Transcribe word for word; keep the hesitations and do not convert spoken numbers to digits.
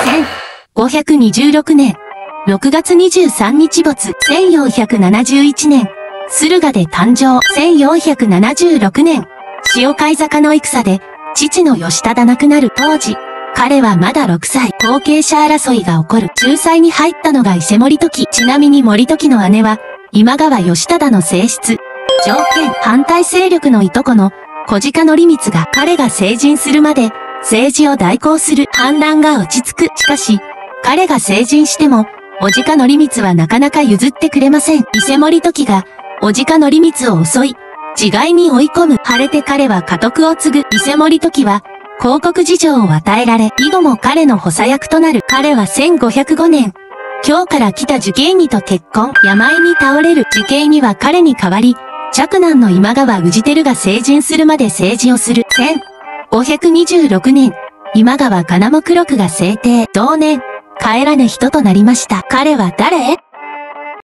せんごひゃくにじゅうろくねんろくがつにじゅうさんにち没。せんよんひゃくななじゅういちねん駿河で誕生。せんよんひゃくななじゅうろくねん潮海坂の戦で父の義忠亡くなる当時、彼はまだろくさい。後継者争いが起こる。仲裁に入ったのが伊勢森時。ちなみに森時の姉は今川義忠の正室。条件、反対勢力のいとこの小鹿則光が彼が成人するまで政治を代行する。反乱が落ち着く。しかし、彼が成人しても、小鹿則光はなかなか譲ってくれません。伊勢森時が小鹿則光を襲い、自害に追い込む。晴れて彼は家督を継ぐ。伊勢森時は、広告事情を与えられ、以後も彼の補佐役となる。彼はせんごひゃくごねん、京から来た寿恵にと結婚。病に倒れる。寿恵には彼に代わり、嫡男の今川氏輝が成人するまで政治をする。せんごひゃくにじゅうろくねん、今川金目録が制定。同年、帰らぬ人となりました。彼は誰？